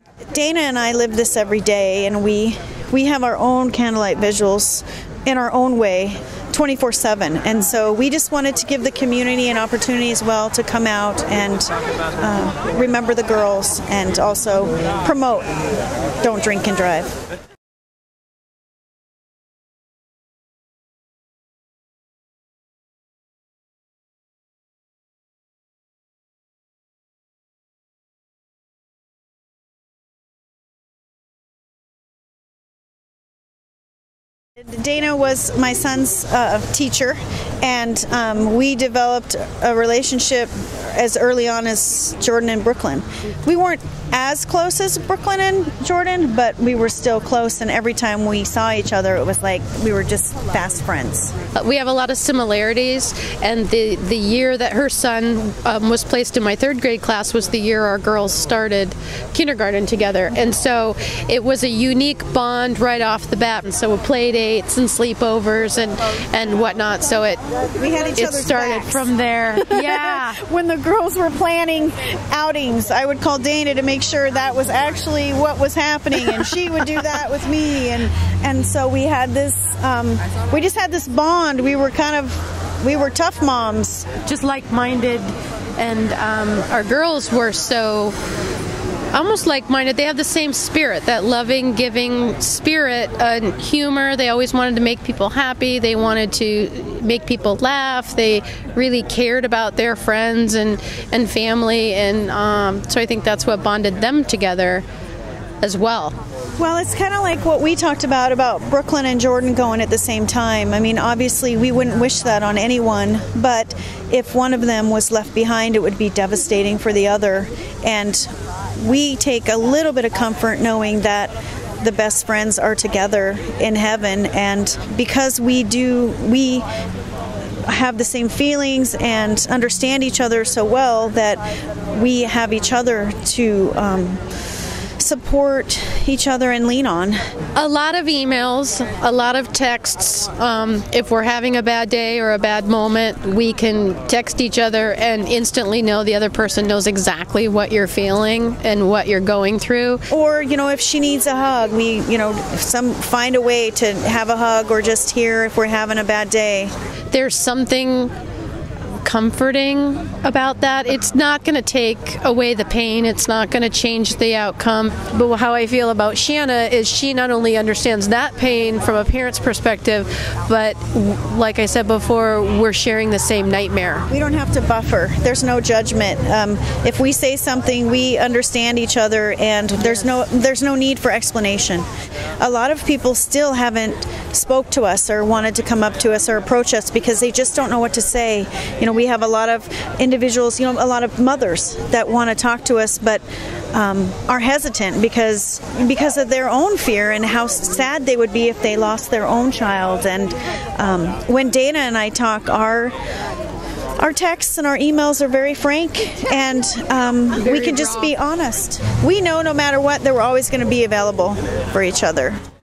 Dana and I live this every day, and we have our own candlelight visuals in our own way 24/7, and so we just wanted to give the community an opportunity as well to come out and remember the girls and also promote Don't Drink and Drive. Dana was my son's teacher, and we developed a relationship as early on as Jordan and Brooklyn. We weren't as close as Brooklyn and Jordan, but we were still close, and every time we saw each other it was like we were just fast friends. We have a lot of similarities, and the year that her son was placed in my 3rd grade class was the year our girls started kindergarten together, and so it was a unique bond right off the bat, and so play dates and sleepovers and whatnot, so we had each other's started backs. from there. Yeah. When the girls were planning outings, I would call Dana to make sure that was actually what was happening, and she would do that with me, and so we had this we just had this bond. We were tough moms, Just like-minded, and our girls were so almost like-minded. They have the same spirit, that loving, giving spirit, and humor. They always wanted to make people happy. They wanted to make people laugh. They really cared about their friends and family, and so I think that's what bonded them together as well. Well, it's kind of like what we talked about Brooklyn and Jordan going at the same time. I mean, obviously we wouldn't wish that on anyone, but if one of them was left behind, it would be devastating for the other. And we take a little bit of comfort knowing that the best friends are together in heaven, and because we have the same feelings and understand each other so well that we have each other to support each other and lean on. A lot of emails, a lot of texts. If we're having a bad day or a bad moment, we can text each other and instantly know the other person knows exactly what you're feeling and what you're going through. Or, if she needs a hug, we, find a way to have a hug, or just here if we're having a bad day. There's something comforting about that. It's not going to take away the pain. It's not going to change the outcome. But how I feel about Shanna is she not only understands that pain from a parent's perspective, but like I said before, we're sharing the same nightmare. We don't have to buffer. There's no judgment. If we say something, we understand each other, and there's no need for explanation. A lot of people still haven't spoke to us or wanted to come up to us or approach us because they just don't know what to say. We have a lot of individuals, a lot of mothers that want to talk to us, but are hesitant because of their own fear and how sad they would be if they lost their own child. And when Dana and I talk, our texts and our emails are very frank, and we can just be honest. We know no matter what that we're always going to be available for each other.